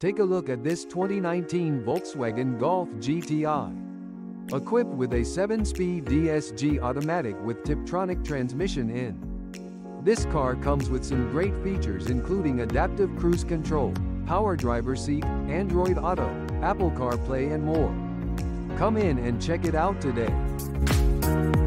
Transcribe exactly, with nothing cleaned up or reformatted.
Take a look at this twenty nineteen Volkswagen Golf G T I. Equipped with a seven-speed D S G Automatic with Tiptronic transmission in. This car comes with some great features including adaptive cruise control, power driver seat, Android Auto, Apple CarPlay and more. Come in and check it out today.